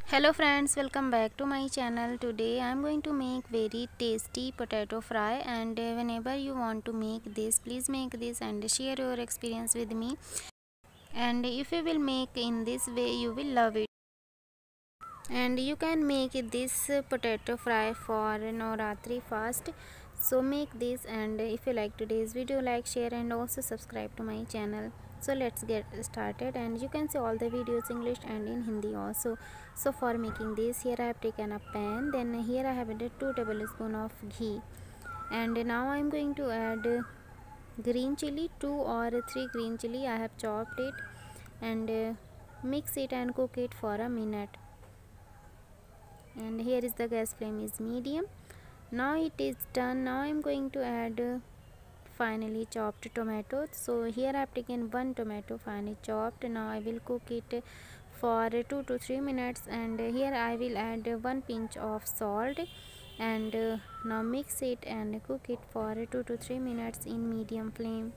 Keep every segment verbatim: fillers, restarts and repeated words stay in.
Hello friends, welcome back to my channel. Today I am going to make very tasty potato fry, and uh, whenever you want to make this, please make this and share your experience with me. And if you will make in this way, you will love it. And you can make this uh, potato fry for Navratri fast. So make this, and if you like today's video, like, share and also subscribe to my channel. So let's get started, and you can see all the videos English and in Hindi also. So for making this, here I have taken a pan, then here I have added two tablespoons of ghee, and now I am going to add green chili, two or three green chili. I have chopped it, and uh, mix it and cook it for a minute. And here is the gas flame is medium. Now it is done. Now I am going to add uh, finely chopped tomatoes. So here I have taken one tomato finely chopped. Now I will cook it for two to three minutes, and here I will add one pinch of salt, and uh, now mix it and cook it for two to three minutes in medium flame.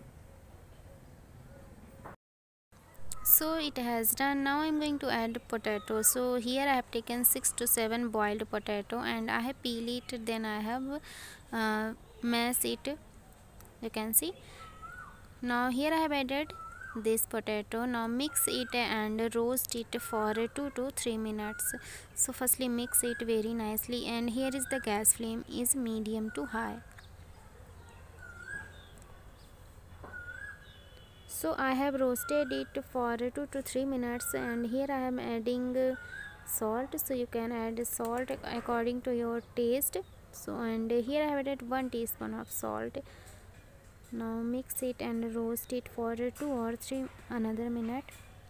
So it has done. Now I'm going to add potato. So here I have taken six to seven boiled potato, and I have peel it, then I have uh, mash it, you can see. Now here I have added this potato. Now mix it and roast it for two to three minutes. So firstly mix it very nicely, and here is the gas flame is medium to high. So I have roasted it for two to three minutes, and here I am adding uh, salt. So you can add salt according to your taste. So and here I have added one teaspoon of salt. Now mix it and roast it for two or three another minute.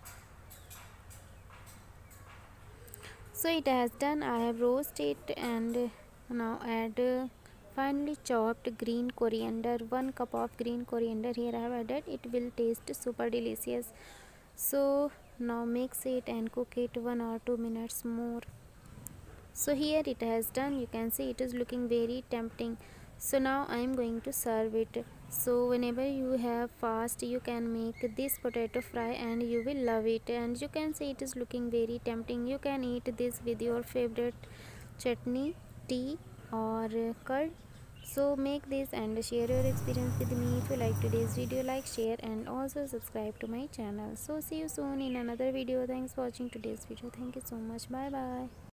So it has done. I have roasted it, and now add uh, finely chopped green coriander, one cup of green coriander here I have added. It will taste super delicious. So now mix it and cook it one or two minutes more. So here it has done. You can see it is looking very tempting. So now I am going to serve it. So whenever you have fast, you can make this potato fry and you will love it. And you can see it is looking very tempting. You can eat this with your favorite chutney, tea or uh, curd. So make this and share your experience with me. If you like today's video, like, share and also subscribe to my channel. So see you soon in another video. Thanks for watching today's video. Thank you so much. Bye bye.